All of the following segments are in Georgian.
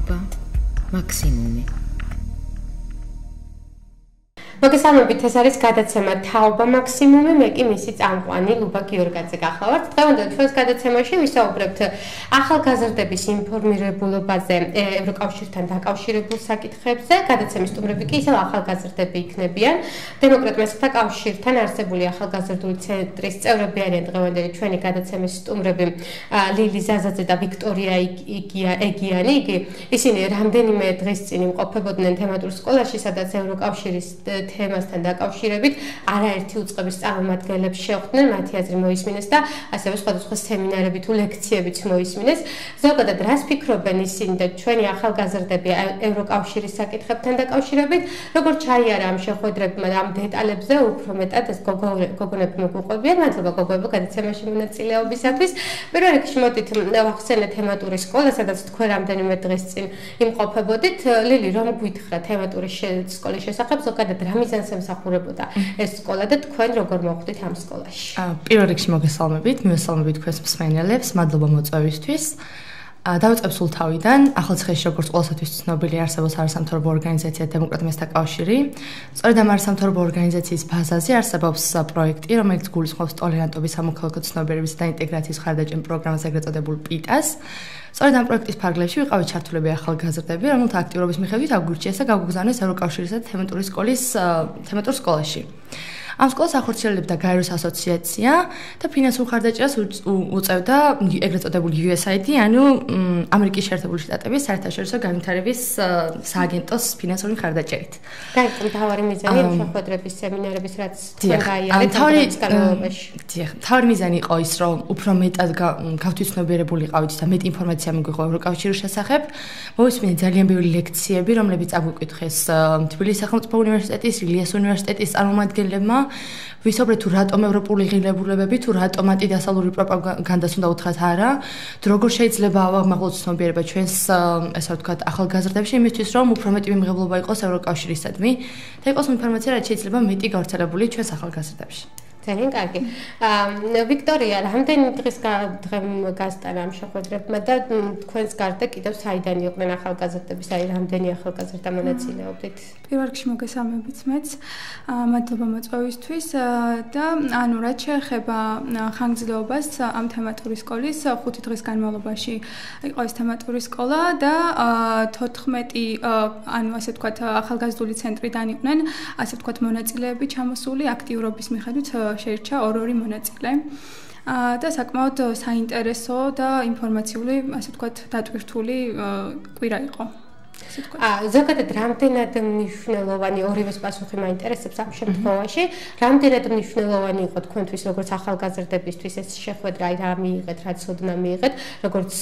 თაობა მაქსიმუმი. მოგესალმებით, ეს არის გადაცემა თაობა მაქსიმუმი, მე კი მისი წამყვანი ლუბა გიორგაძე გახლავართ. დღევანდელ ჩვენს გადაცემაში ვისაუბრებთ ახალგაზრდების ინფორმირებულობაზე, ევროკავშირთან დაკავშირებულ საკითხებზე. გადაცემის სტუმრები კი ისევ ახალგაზრდები იქნებიან. დემოკრატ მესხთა კავშირთან არსებული ახალგაზრდული ცენტრის წევრები არიან დღევანდელი ჩვენი გადაცემის სტუმრები ლილი ზაზაძე და ვიქტორია ეგიანი. ისინი რამდენიმე დღის წინ იმყოფებოდნენ თემატურ სკოლაში, სადაც ევროკავშირის თემასთან დაკავშირებით არაერთი უწყების წარმომადგენლებს შეხვდნენ, მათი აზრი მოისმინეს და ასევე სხვადასხვა სემინარები თუ ლექციებიც მოისმინეს. ზოგადად რას ფიქრობენ ისინი და ჩვენი ახალგაზრდები ევროკავშირის საკითხებთან დაკავშირებით, როგორ ჩაიარა ამ შეხვედრებმა ამ დეტალებზე უფრო მეტად ეს გოგონები მოგუყვებიან. მადლობა გოგოებო გადაცემაში მონაწილეობისათვის. პირველ რიგში მოდით ვახსენეთ თემატური სკოლა, სადაც თქვენ რამდენიმე დღის წინ იმყოფებოდით. ლილი, რომ გვითხრა თემატური სკოლის შესახებ, ზოგადად რა მიზანს ემსახურებოდა ეს სკოლა და თქვენ როგორ მოხვდით ამ სკოლაში? პირველ რიგში მოგესალმებით, მივესალმებით თქვენს მსმენელებს, მადლობა მოწვევისთვის. დავიწყებ სულ თავიდან, ახალციხეში როგორც ყოველსათვის ცნობილი არსებობს არასამთავრობო ორგანიზაცია დემოკრატ მესხთა კავშირი. სწორედ ამ არასამთავრობო ორგანიზაციის ბაზაზე არსებობს პროექტი, რომელიც გულისხმობს ტოლერანტობის, სამოქალაქო ცნობიერების და ინტეგრაციის ხარდაჭერა პროგრამას, ეგრეთ წოდებულ პიტას. სწორედ ამ პროექტის ფარგლებში ვიყავით ჩართულები ახალგაზრდები, რომელთა აქტიურობის მიხედვით აგვირჩიეს და გაგვგზავნეს ევროკავშირისა და თემატურ სკოლაში. ამ სკოლას ახორციელებდა გაეროს ასოციაცია და ფინანსურ ხარდაჭერას უწევდა ეგრეთ წოდებული USAID, ანუ ამერიკის შეერთებული შტატების საერთაშორისო განვითარების სააგენტოს ფინანსური ხარდაჭერით. გაიგო, მთავარი მიზანი შეხვედრების, სემინარების, რაც თქვენ გაიარეთ ამ განმავლობაში. მთავარი მიზანი იყო ის, რომ უფრო მეტად გავთვითცნობიერებული იყავით და მეტ ინფორმაცია მიგვიღო ევროკავშირის შესახებ. მოვისმინეთ ძალიან ბევრი ლექციები, რომლებიც აგვიკითხეს თბილისის სახელმწიფო უნივერსიტეტის, ილიას უნივერსიტეტის წარმომადგენლებმა. ვისაუბრეთ თუ რატომ ევროპული ღირებულებები, თუ რატომ ანტიდასავლური პროპაგანდას უნდა უთხრათ არა, თუ როგორ შეიძლება ავაღმაღლოთ ცნობიერება ჩვენს, ესე ვთქვათ, ახალგაზრდებში იმისთვის, რომ უფრო მეტი მიმღებლობა იყოს ევროკავშირისადმი და იყოს ინფორმაცია, რაც შეიძლება მეტი გავრცელებული ჩვენს ახალგაზრდებში. ძალიან კარგი. ვიქტორია, რამდენი დღის გასტანა ამ შეხვედრებმა და თქვენს გარდა კიდევ საიდან იყვნენ ახალგაზრდები, რამდენი ახალგაზრდა მონაწილეობდით? პირველ რიგში მოგესალმებით მეც. მადლობა მოწვევისთვის და ანუ რაც შეეხება ხანგრძლივობას ამ თემატური სკოლის 5 დღის განმავლობაში იყო ეს თემატური სკოლა და 14 ანუ ასე ვთქვათ ახალგაზრდული ცენტრიდან იყვნენ ასე ვთქვათ მონაწილეები ჩამოსული აქტიურობის მიხედვით შეირჩა 2 მონაწილე და საკმაოდ საინტერესო და ინფორმაციული, ასე ვთქვათ, დატვირთული კვირა იყო. ზოგადად რამდენად მნიშვნელოვანი ორივეს პასუხი მაინტერესებს ამ შემთხვევაში, რამდენად მნიშვნელოვანი იყო თქვენთვის როგორც ახალგაზრდებისთვის ეს შეხვედრა, რა მიიღეთ, რა ცოდნა მიიღეთ, როგორც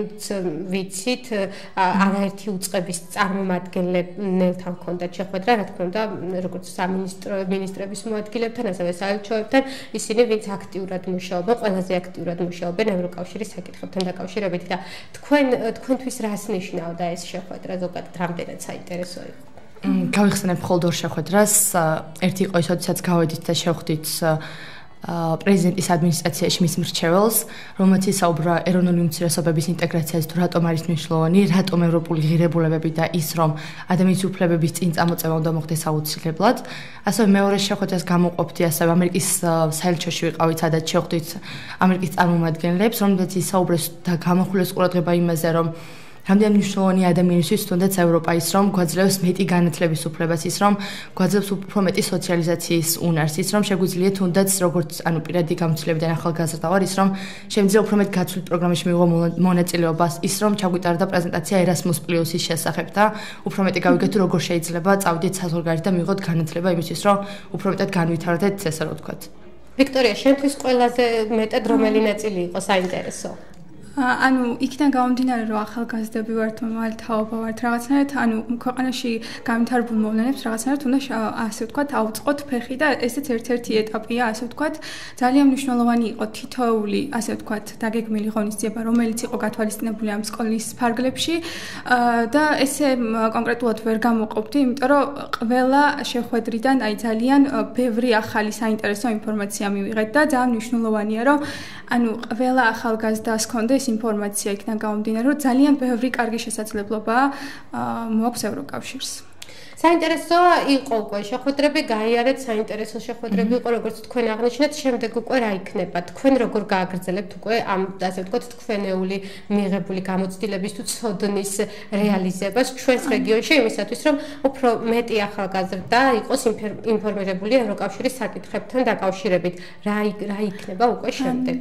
ვიცით, არაერთი უწყების წარმომადგენლებთან ჰქონდათ შეხვედრა, რა თქმა უნდა, როგორც სამინისტრების მოადგილებთან, ასევე საელჩოებთან, ისინი ვინც აქტიურად მუშაობენ, ყველაზე აქტიურად მუშაობენ ევროკავშირის საკითხებთან დაკავშირებით და თქვენთვის რას ნიშნავდა ეს შეხვედრა? ზოგადად რამდენად საინტერესო იყო? გავიხსენებ მხოლოდ 2 შეხვედრას. ერთი იყო ის, როდესაც გავედით და შევხვდით პრეზიდენტის ადმინისტრაციაში მის მრჩეველს, რომელმაც ისაუბრა ეროვნული უმცირესობების ინტეგრაციაზე, თუ რატომ არის მნიშვნელოვანი, რატომ ევროპული ღირებულებები და ის, რომ ადამიანის უფლებების წინ წამოწევა უნდა მოხდეს აუცილებლად. ასევე მეორე შეხვედრას გამოყოფდი ასევე ამერიკის საელჩოში ვიყავით, სადაც შევხვდით ამერიკის წარმომადგენლებს, რომელთაც ისაუბრეს და გამახვილეს ყურადღება იმაზე, რომ რამდენად მნიშვნელოვანი ადამიანისთვის თუნდაც ევროპა ის, რომ გვაძლევს მეტი განათლების უფლებას, ის, რომ გვაძლევს უფრო მეტი სოციალიზაციის უნარს, ის, რომ შეგვიძლია თუნდაც როგორც ანუ პირადი გამოცდილებიდან ახალგაზრდა ვარ, ის, რომ შემიძლია უფრო მეტ გაცვლით პროგრამაში მივიღო მონაწილეობას, ის, რომ ჩაგვიტარდა პრეზენტაცია Erasmus+-ის შესახებ და უფრო მეტი გავიგეთ, თუ როგორ შეიძლება წავიდეთ საზღვარგარეთ და მივიღოთ განათლება იმისთვის, რომ უფრო მეტად განვითარდეთ, ესე რომ ვთქვათ. ვიქტორია, შენთვის ყველაზე მეტად რომელი ნაწილი იყო საინტერესო? ანუ იქიდან გამომდინარე რომ ახალგაზრდები ვართ, თაობა ვართ, რაღაცნაირად ანუ ქვეყანაში განვითარებულ მოვლენებს რაღაცნაირად უნდა ასე ვთქვათ აუწყოთ ფეხი და ესეც ერთ-ერთი ეტაპია, ასე ვთქვათ, ძალიან მნიშვნელოვანი იყო თითოეული, ასე ვთქვათ, დაგეგმილი ღონისძიება, რომელიც იყო გათვალისწინებული ამ სკოლის ფარგლებში და ესე კონკრეტულად ვერ გამოყოფდი, იმიტომ რომ ყველა შეხვედრიდან აი ძალიან ბევრი ახალი საინტერესო ინფორმაცია მივიღეთ და ძალიან მნიშვნელოვანია რომ ანუ ყველა ახალგაზრდას ჰქონდეს ინფორმაცია იქიდან გამომდინარე, რომ ძალიან ბევრი კარგი შესაძლებლობაა მოაქვს ევროკავშირს. საინტერესოა იყო უკვე შეხვედრები, გაიარეთ საინტერესო შეხვედრები იყო, როგორც თქვენ აღნიშნეთ, შემდეგ უკვე რა იქნება? თქვენ როგორ გააგრძელებთ უკვე ამ ასე ვთქვათ, თქვენეული მიღებული გამოცდილების თუ ცოდნის რეალიზებას ჩვენს რეგიონში იმისათვის, რომ უფრო მეტი ახალგაზრდა იყოს ინფორმირებული ევროკავშირის საკითხებთან დაკავშირებით. რა იქნება უკვე შემდეგ?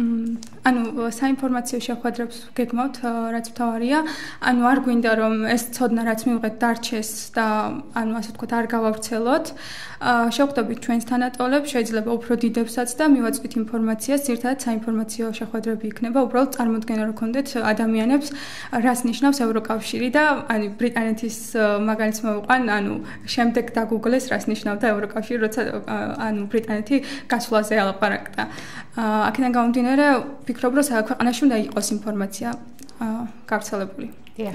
ანუ საინფორმაციო შეხვედრებს გეგმავთ, რაც მთავარია. ანუ არ გვინდა რომ ეს ცოდნა რაც მივიღეთ დარჩეს და ანუ ასე ვთქვათ არ გავავრცელოთ. შევხვდებით ჩვენს თანატოლებს, შეიძლება უფრო დიდებსაც და მივაწვით ინფორმაციას, ერთად საინფორმაციო შეხვედრები იქნება, უბრალოდ წარმოდგენა რო ქონდეთ ადამიანებს, რას ნიშნავს ევროკავშირი და ანუ ბრიტანეთის მაგალითს მოვიყვან, ანუ შემდეგ დაგუგლეს რას ნიშნავდა ევროკავშირი, როცა ანუ ბრიტანეთი გასვლაზე ალაპარაკდა. აქედან გამომდინარე, ვფიქრობ, რომ ქვეყანაში უნდა იყოს ინფორმაცია გავრცელებული.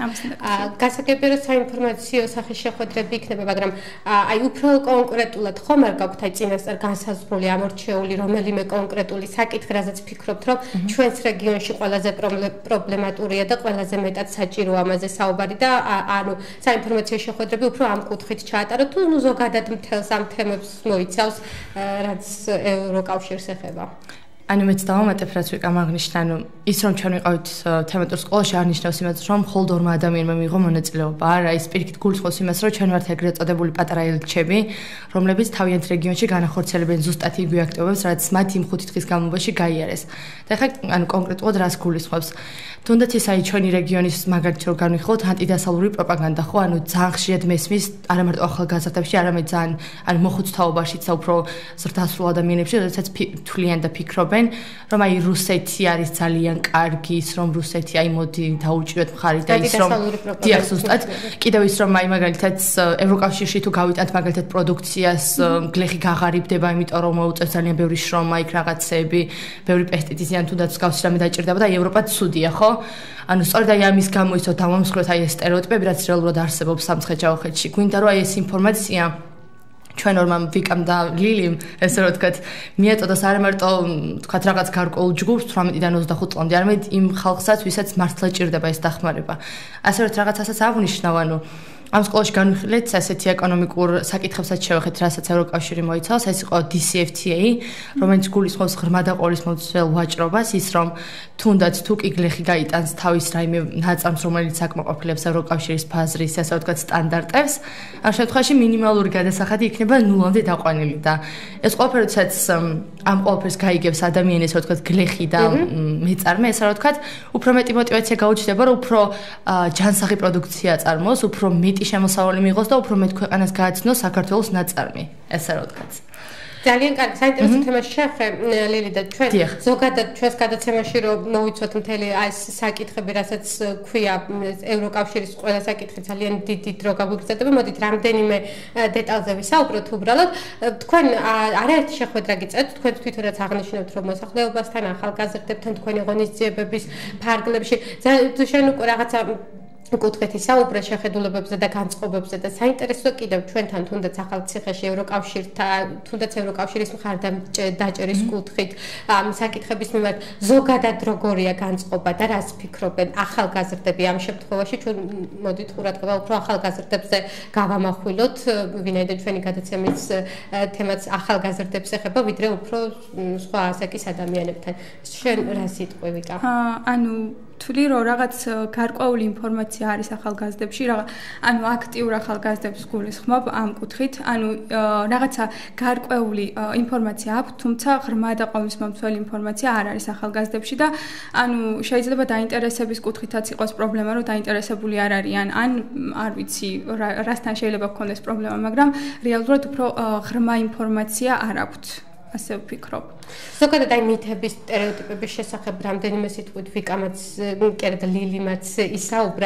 გასაგებია რომ საინფორმაციო სახის შეხვედრები იქნება, მაგრამ აი უფრო კონკრეტულად ხომ არ გაქვთ აი წინასწარ განსაზღვრული ამორჩეული რომელიმე კონკრეტული საკითხი, რაზეც ფიქრობთ, რომ ჩვენს რეგიონში ყველაზე პრობლემატურია და ყველაზე მეტად საჭირო ამაზე საუბარი და ანუ საინფორმაციო შეხვედრები უფრო ამ კუთხით ჩაატაროთ თუ ნუ ზოგადად მთელს ამ თემებს მოიცავს, რაც ევროკავშირს ეხება. ანუ მეც დავამატებ რაც ვიკამ აღნიშნა, ანუ ის რომ ჩვენ ვიყავით თემატურ სკოლაში არ ნიშნავს იმას, რომ მხოლოდ ორმა ადამიანმა მიიღო მონაწილეობა. არა, ის პირიქით გულისხმობს იმას, რომ ჩვენ ვართ ეგრეთ წოდებული პატარა ელჩები, რომლებიც თავიანთ რეგიონში განახორციელებენ ზუსტად იგივე აქტივობებს, რაც მათ იმ 5 დღის განმავლობაში გაიარეს. და ხა ანუ კონკრეტულად რას გულისხმობს? თუნდაც ის აი ჩვენი რეგიონის მაგალითი რო განვიხილოთ, ანტიდასავლური პროპაგანდა ხო, ანუ ძალიან ხშირად მესმის არა მარტო ახალგაზრდებში, არამედ ძალიან ანუ მოხუცთაობაშიც და უფრო ზრდასრულ ადამიანებში, როდესაც თვლიან და ფიქრობენ, რომ აი რუსეთი არის ძალიან კარგი, ის რომ რუსეთი აი მოდი დაუჭიროთ მხარი და ის რომ დიახ ზუსტად კიდევ ის რომ აი მაგალითად ევროკავშირში თუ გავიტანთ მაგალითად პროდუქციას გლეხი გაღარიბდება, იმიტომ რომ მოუწევს ძალიან ბევრი შრომა, იქ რაღაცეები, ბევრი პესტიციდები ან თუნდაც მსგავსი რამე დაჭირდება და ევროპა ცუდია, ხო? ანუ სწორედ აი ამის გამო ისო დავამსხვრეთ აი ეს სტერეოტიპები, რაც რეალურად არსებობს სამცხე-ჯავახეთში. გვინდა რომ აი ეს ინფორმაცია ჩვენ ორმამ ვიკამ და ლილიმ ესე რომ ვთქვათ მიაწოდოს არა მარტო ვთქვათ რაღაც გარკვეულ ჯგუფს 18-დან 25 წლამდე, არამედ იმ ხალხსაც, ვისაც მართლა ჭირდება ეს დახმარება. ასე რომ რაღაცასაც აღნიშნავ, ანუ ამ სკოლაში განვიხილეთ ასეთი ეკონომიკურ საკითხებსაც შევეხეთ, რასაც ევროკავშირი მოიცავს, ეს იყო DCFTA, რომელიც გულისხმობს ღრმა და ყოვლისმომცველ ვაჭრობას, ის რომ თუნდაც თუ კი გლეხი გაიტანს თავის რაიმე ნაწარმს, რომელიც აკმაყოფილებს ევროკავშირის ფაზრის, ასე ვთქვათ, სტანდარტებს, ამ შემთხვევაში მინიმალური გადასახადი იქნება ნულამდე დაყვანილი და ეს ყველაფერი, როდესაც ამ ყველაფერს გაიგებს ადამიანი, ასე ვთქვათ, გლეხი და მეწარმე, ასე ვთქვათ, უფრო მეტი мотиваცია გაუჩნდება, რომ უფრო ჯანსაღი პროდუქცია აწარმოოს, უფრო მეტი შემოსავალი მიიღოს და უფრო მეტ ქვეყანას გააცნოს საქართველოს ნაწარმი, ესე რა ვთქვათ. ძალიან კარგი, საინტერესო თემაში შეხე ლილი და ჩვენ ზოგადად ჩვენს გადაცემაში რომ მოვიცოთ მთელი ეს საკითხები, რასაც ქვია ევროკავშირის ყველა საკითხი ძალიან დიდი დრო გაგვიგრძელდება. მოდით რამდენიმე დეტალზე ვისაუბროთ უბრალოდ. თქვენ არაერთი შეხვედრა გიწევთ, თქვენ თვითონაც აღნიშნავთ, რომ მოსახლეობასთან, ახალგაზრდებთან, თქვენი ღონისძიებების ფარგლებში შენ უკვე რაღაცა კუთხით ისაუბრე შეხედულებებზე და განწყობებზე და საინტერესოა კიდევ ჩვენთან თუნდაც ახალციხეში ევროკავშირთან, თუნდაც ევროკავშირის მხარდამჭერის კუთხით საკითხების მიმართ ზოგადად როგორია განწყობა და რას ფიქრობენ ახალგაზრდები ამ შემთხვევაში. ჩვენ მოდით ყურადღება უფრო ახალგაზრდებზე გავამახვილოთ, ვინაიდან ჩვენი გადაცემის თემაც ახალგაზრდებს ეხება, ვიდრე უფრო სხვა ასაკის ადამიანებთან. შენ რა სიტყვი ვიკა? ანუ თვლი რომ რაღაც გარკვეული ინფორმაცია არის ახალგაზრდებში, ანუ აქტიურ ახალგაზრდებს გულისხმობ ამ კუთხით, ანუ რაღაცა გარკვეული ინფორმაცია აქვს, თუმცა ღრმა და ყოვლისმომცველი ინფორმაცია არ არის ახალგაზრდებში და ანუ შეიძლება დაინტერესების კუთხითაც იყოს პრობლემა, რომ დაინტერესებული არ არიან, ან არ ვიცი, რასთან შეიძლება გქონდეს პრობლემა, მაგრამ რეალურად უფრო ღრმა ინფორმაცია არ აქვთ. ასე ვფიქრობ. ზოგადად აი მითების, სტერეოტიპების შესახებ რამდენიმე სიტყვით ვიკამაც კერდ ლილიმაც ისაუბრა,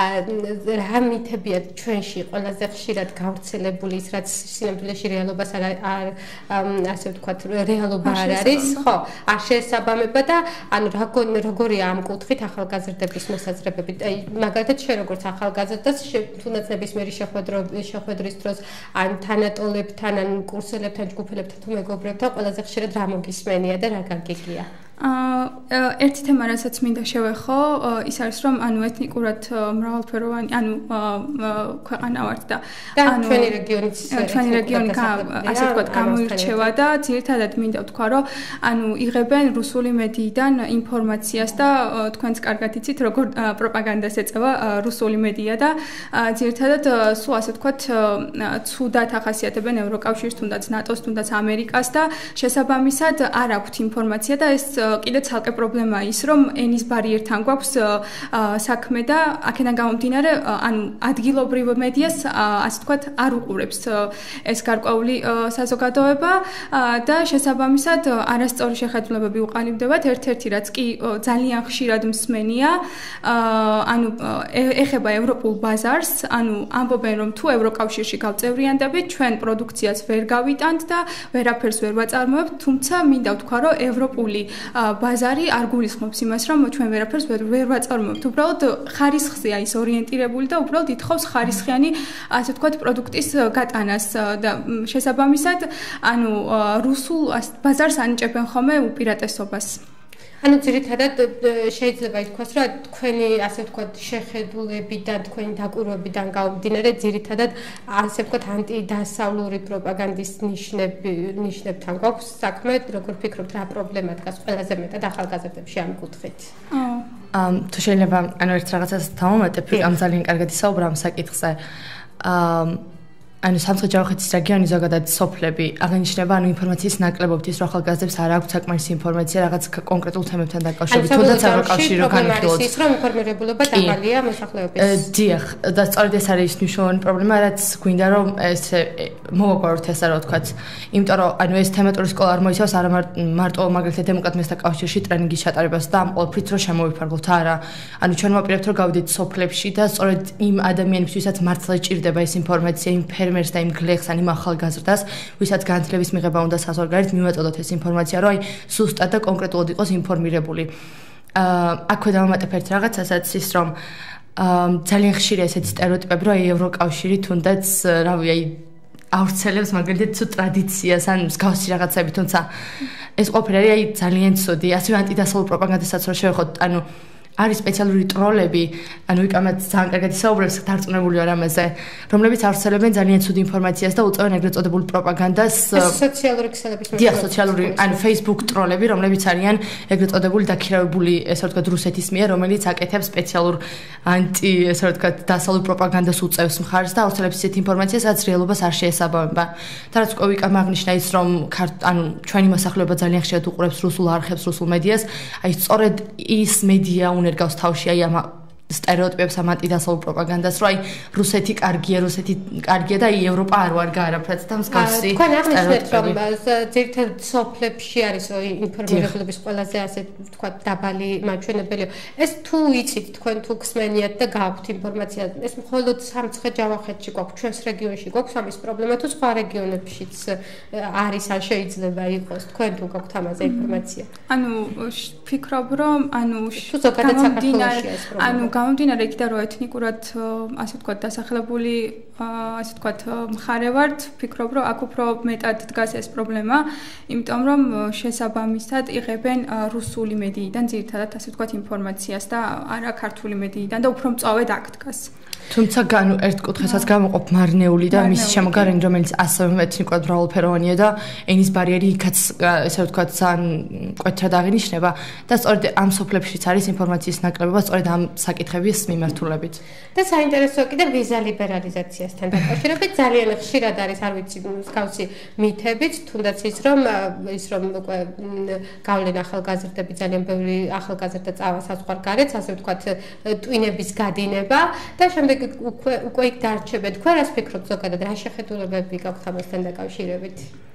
რა მითებია ჩვენში ყველაზე ხშირად გავრცელებული, ის რაც სინამდვილეში რეალობას არ ასე ვთქვათ, რეალობა არ არის, ხო, არ შეესაბამება და ანუ როგორია ამ კუთხით ახალგაზრდების მოსაზრებები. აი მაგალითად შენ როგორც ახალგაზრდას თუნდაც ნებისმიერი შეხვედრის დროს ან თანატოლებთან, ან კურსელებთან, ჯგუფელებთან თუ მეგობრებთან ყველაზე ხშირად რა მოგისმენია და რა გაგიგია? ერთი თემა, რასაც მინდა შევეხო, ის არის, რომ ანუ ეთნიკურად მრავალფეროვანი, ანუ ქვეყანა ვართ და ანუ ჩვენი რეგიონი ასე ვთქვათ, გამოირჩევა და ძირითადად მინდა ვთქვა, რომ ანუ იღებენ რუსული მედიიდან ინფორმაციას და თქვენც კარგად იცით, როგორ პროპაგანდას ეწევა რუსული მედია და ძირითადად სულ ასე ვთქვათ, ცუდად ახასიათებენ ევროკავშირს, თუნდაც ნატოს, თუნდაც ამერიკას და შესაბამისად არ აქვთ ინფორმაცია და ეს კიდე ცალკე პრობლემაა ის, რომ ენის ბარიერთან გვაქვს საქმე და აქედან გამომდინარე, ანუ ადგილობრივ მედიას, ასე ვთქვათ, არ უყურებს ეს გარკვეული საზოგადოება და შესაბამისად არასწორი შეხედულებები უყალიბდებათ. ერთ-ერთი რაც კი ძალიან ხშირად მსმენია, ანუ ეხება ევროპულ ბაზარს, ანუ ამბობენ, რომ თუ ევროკავშირში გავწევრიანდებით, ჩვენ პროდუქციას ვერ გავიტანთ და ვერაფერს ვერ ვაწარმოებთ, თუმცა მინდა ვთქვა, რომ ევროპული ბაზარი არ გულისხმობს იმას, რომ ჩვენ ვერაფერს ვერ ვაწარმოებთ. უბრალოდ ხარისხზეა ის ორიენტირებული და უბრალოდ ითხოვს ხარისხიანი, ასე ვთქვათ, პროდუქტის გატანას და შესაბამისად, ანუ რუსულ ბაზარს ანიჭებენ ხოლმე უპირატესობას. ანუ ძირითადად შეიძლება ითქვას, რომ თქვენი ასე ვთქვათ შეხედულებიდან, თქვენი დაკვირვებიდან გამომდინარე, ძირითადად ასე ვთქვათ ანტიდასავლური პროპაგანდის ნიშნებთან გვაქვს საქმე, როგორ ფიქრობთ, რა პრობლემა დგას ყველაზე მეტად ახალგაზრდებში ამ კუთხით? თუ შეიძლება, ანუ ერთ რაღაცას დავუმატებ, ამ ძალიან კარგად ისაუბრა ამ საკითხზე. ანუ სამხრეთ-ჯავახეთის რეგიონი ზოგადად სოფლები აღინიშნება ანუ ინფორმაციის ნაკლებობთვის, რომ ახალგაზრდებს არ აქვს საკმარისი ინფორმაცია რაღაც კონკრეტულ თემებთან დაკავშირებით, თუნდაც ევროკავშირი რო განიხილოთ. ის რომ ინფორმირებულობა დაბალია მოსახლეობის. დიახ, და სწორედ ეს არის მნიშვნელოვანი პრობლემა, რაც გვინდა რომ ეს მოვაგვაროთ ესე რა ვთქვათ. იმიტომ რომ ანუ ეს თემატური სკოლა არ მოიცავს არა მარტო მაგალითად დემოკრატიასთან კავშირში ტრენინგის ჩატარებას და ამ ყველაფრით რომ შემოვიფარგლოთ, არა. ანუ ჩვენ ვაპირებთ რომ გავიდეთ სოფლებში და სწორედ იმ ადამიანებისთვისაც მართლა ჭირდება ეს ინფორმაცია, იმ ფერმერს და იმ გლეხს, ან იმ ახალგაზრდას, ვისაც განათლების მიღება უნდა საზღვარგარეთ, მივაწოდოთ ეს ინფორმაცია, რომ აი სუსტად და კონკრეტულად იყოს ინფორმირებული. აქვე დავამატებ ერთ რაღაცასაც ის რომ ძალიან ხშირია ესეთი სტერეოტიპები, რომ აი ევროკავშირი თუნდაც რავი აი ავრცელებს მაგალითად თუ ტრადიციას ან მსგავსი რაღაცები, თუმცა ეს ყოფილი აი ძალიან ცუდი, ასევე ანტიდასავლურ პროპაგანდასაც რო შევეხოთ, ანუ არის სპეციალური ტროლები, ანუ იკამაც ძალიან კარგად ისაუბრებს დარწმუნებული ვარ ამაზე, რომლებიც ავრცელებენ ძალიან ცუდი ინფორმაციას და უწევენ ეგრეთ წოდებულ პროპაგანდას. სოციალური ქსელების დიახ, სოციალური, ანუ Facebook ტროლები, რომლებიც არიან ეგრეთ წოდებული დაქირავებული, ესე ვთქვათ, რუსეთის მიერ, რომელიც აკეთებს სპეციალურ ანტი, ესე ვთქვათ, დასავლურ პროპაგანდას უწევს მხარს და ავრცელებს ისეთ ინფორმაციას, რაც რეალობას არ შეესაბამება. და რაც უკვე ვიკამ აღნიშნა ის, რომ ანუ ჩვენი მოსახლეობა ძალიან ხშირად უყურებს რუსულ არხებს, რუსულ მედიას, აი სწორედ ის მედია ერგავს თავში აი ამ სტერეოტიპებს ამ ანტიდასავლურ პროპაგანდას, რომ აი რუსეთი კარგია და აი ევროპა არ ვარ გარაფრაც და მსგავსი. თქვენ აღნიშნეთ, რომ ძირითადად სოფლებში არის ინფორმირებულობის ყველაზე ასე ვთქვათ დაბალი მაჩვენებელი. ეს თუ იცით თქვენ თუ გსმენიათ და გაქვთ ინფორმაცია, ეს მხოლოდ სამცხე-ჯავახეთში გვაქვს, ჩვენს რეგიონში გვაქვს ამის პრობლემა თუ სხვა რეგიონებშიც არის ან შეიძლება იყოს, თქვენ თუ გაქვთ ამაზე ინფორმაცია? ანუ ვფიქრობ, რომ ანუ თუ ზოგადად საქართველოში ეს პრობლემა გამომდინარე იქიდან რომ ეთნიკურად ასე ვთქვათ დასახლებული ასე ვთქვათ მხარე ვართ, ვფიქრობ რომ აქ უფრო მეტად დგას ეს პრობლემა, იმიტომ რომ შესაბამისად იღებენ რუსული მედიიდან ძირითადად ასე ვთქვათ ინფორმაციას და არა ქართული მედიიდან და უფრო მწვავედ აქ დგას. თუმცა განუ ერთ კუთხესაც გამოყოფ მარნეული და მისი შემოგარენი, რომელიც ასევე ეთნიკურად მრავალფეროვანია და ენის ბარიერი იქაც ესე ვთქვათ ძალიან მკვეთრად აღინიშნება და სწორედ ამ სოფლებშიც არის ინფორმაციის ნაკლებობა სწორედ ამ საკითხების მიმართულებით. და საინტერესოა კიდე ვიზა ლიბერალიზაციასთან დაკავშირებით ძალიან ხშირად არის, არ ვიცი, მსგავსი მითებით, თუნდაც ის რომ უკვე გავლენ ახალგაზრდები, ძალიან ბევრი ახალგაზრდა წავა საზღვარგარეთ, ასე ვთქვათ, ტვინების გადინება და შემდეგ უკვე იქ დარჩებენ. თქვენ რას ფიქრობთ ზოგადად, რა შეხედულებები გაქვთ ამასთან დაკავშირებით?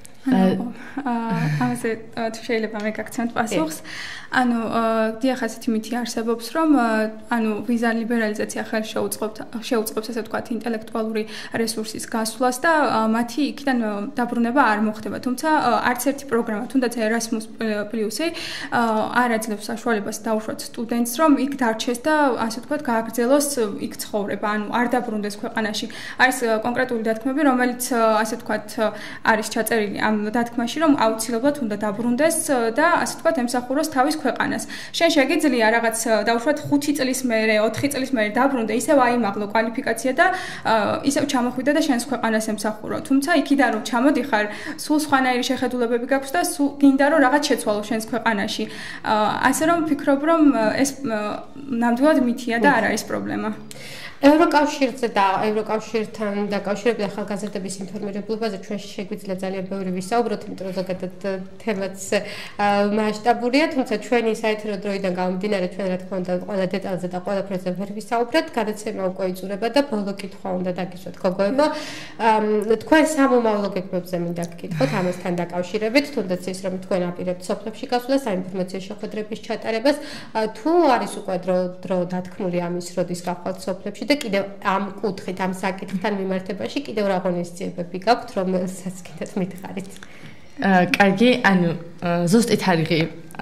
ამაზე თუ შეიძლება მე გაგცემთ პასუხს. ანუ დიახ, ასეთი მითი არსებობს, რომ ანუ ვიზა ლიბერალიზაცია ხელს შეუწყობს ასე ვთქვათ ინტელექტუალური რესურსის გასვლას და მათი იქიდან დაბრუნება არ მოხდება. თუმცა არც ერთი პროგრამა, თუნდაც Erasmus Plus-ი არ აძლევს საშუალებას დაუშვათ სტუდენტს, რომ იქ დარჩეს და ასე ვთქვათ გააგრძელოს იქ ცხოვრება, ანუ არ დაბრუნდეს ქვეყანაში. არის კონკრეტული დათქმები, რომელიც ასე ვთქვათ არის ჩაწერილი ამ ამ დათქმაში, რომ აუცილებლად უნდა დაბრუნდეს და ასე ვთქვათ, ემსახუროს თავის ქვეყანას. შენ შეგიძლია რაღაც დაუშვათ 5 წლის მერე, 4 წლის მერე დაბრუნდე, ისევ აიმაღლო კვალიფიკაცია და ისევ ჩამოხვიდე და შენს ქვეყანას ემსახურო. თუმცა იქიდან რომ ჩამოდიხარ, სულ სხვანაირი შეხედულებები გაქვს და სულ გინდა რომ რაღაც შეცვალო შენს ქვეყანაში. ასე რომ ვფიქრობ, რომ ეს ნამდვილად მითია და არ არის პრობლემა. ევროკავშირზე და ევროკავშირთან დაკავშირებით ახალგაზრდების ინფორმირებულობაზე ჩვენ შეგვიძლია ძალიან ბევრი ვისაუბროთ, იმიტომ რომ ზოგადად თემაც მასშტაბურია, თუმცა ჩვენი საერთო დროიდან გამომდინარე ჩვენ რა თქმა უნდა ყველა დეტალზე და ყველაფერზე ვერ ვისაუბრეთ, გადაცემა უკვე იწურება და ბოლო კითხვა უნდა დაგისვათ გოგოებო. თქვენ სამომავლო გეგმებზე მინდა გკითხოთ ამასთან დაკავშირებით, თუნდაც ის რომ თქვენ აპირებთ სოფლებში გასვლა, საინფორმაციო შეხვედრების ჩატარებას, თუ არის უკვე დრო დათქმული ამის როდის გახვალთ სოფლებში და კიდევ ამ კუთხით, ამ საკითხთან მიმართებაში კიდევ რა ღონისძიებები გაქვთ, რომელსაც კიდევ მითხარით? კარგი, ანუ ზუსტი თარიღი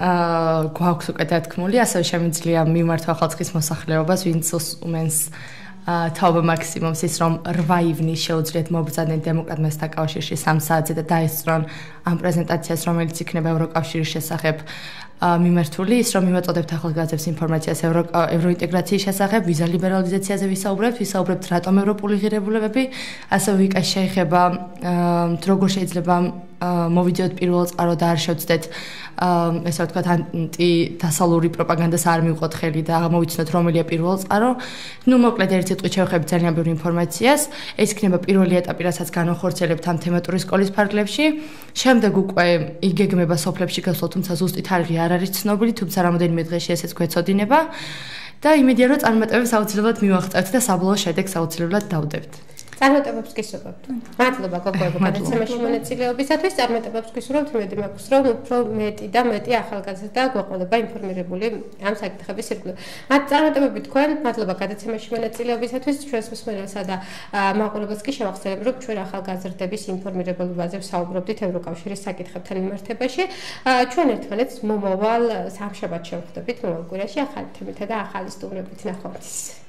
გვაქვს უკვე დათქმული, ასევე შემიძლია მიმართვა ხალხის მოსახლეობას, ვინც უმენს თაობა მაქსიმუმს ის რომ 8 ივნის შეუძლიათ მობრძადნენ დემოკრატთა კავშირში 3 საათზე და დაესწრონ ამ პრეზენტაციას, რომელიც იქნება ევროკავშირის შესახებ მიმართული, ის რომ მიმაწოდებთ ახალგაზრდებს ინფორმაციას ევროინტეგრაციის შესახებ, ვიზა ლიბერალიზაციაზე ვისაუბრებთ რატომ ევროპული ღირებულებები, ასევე ვიკას შეეხება როგორ შეიძლება მოვიდიოთ პირველ წყარო და არ შევცდეთ ესე ვთქვათ ანტიდასალური პროპაგანდას არ მივყოთ ხელი და მოვიცნოთ რომელია პირველ წყარო. ნუ მოკლედ ერთ სიტყვით შევხვდებით ძალიან ბევრი ინფორმაციას. ეს იქნება პირველი ეტაპი, რასაც განვახორციელებთ ამ თემატური სკოლის ფარგლებში. შემდეგ უკვე იგეგმება სოფლებში გასვლა, თუმცა ზუსტი თარიღი არ არის ცნობილი, თუმცა რამოდენიმე დღეში ესეც გვეცოდინება და იმედია რომ წარმატებებს აუცილებლად მივაღწევთ და საბოლოო შედეგს აუცილებლად დავდებთ. წარმატებებს გისურვებთ. მადლობა გოგოებო გადაცემაში მონაწილეობისათვის. წარმატებებს გისურვებთ, იმედი მაქვს, რომ უფრო მეტი და მეტი ახალგაზრდა გვეყოლება ინფორმირებული ამ საკითხების ირგვლივ. წარმატებები თქვენ, მადლობა გადაცემაში მონაწილეობისათვის. ჩვენს მსმენელსა და მაყურებელს კი შევახსენებ, რომ ჩვენ ახალგაზრდების ინფორმირებულობაზე ვსაუბრობდით ევროკავშირის საკითხებთან მიმართებაში. ჩვენ ერთმანეთს მომავალ სამშაბათს შევხვდებით მომავალ კვირაში ახალი თემითა და ახალი სტუმრებით. ნახვამდის.